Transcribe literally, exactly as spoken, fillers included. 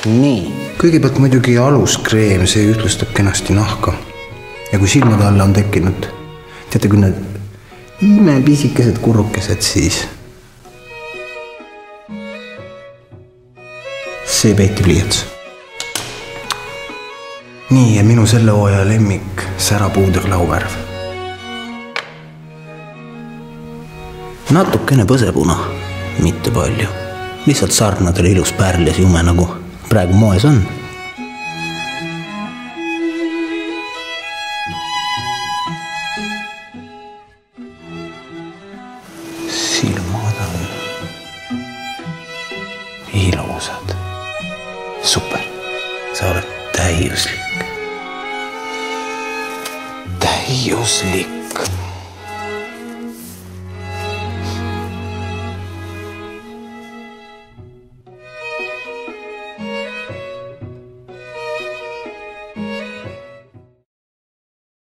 nii, kõigepealt muidugi aluskreem, see ütlustab kenasti nahka. Ja kui silmade alla on tekkinud, teate kui need imepisikesed kurrukesed, siis see peeti pliiats. Nii, ja minu selle hooaja lemmik särapuuder lauvärv. Natukene põsepuna, mitte palju. Lihtsalt sarnadel ilus pärles jume nagu praegu moes on. Silmad on ilusad. Super, sa oled täiuslik. Täiuslik.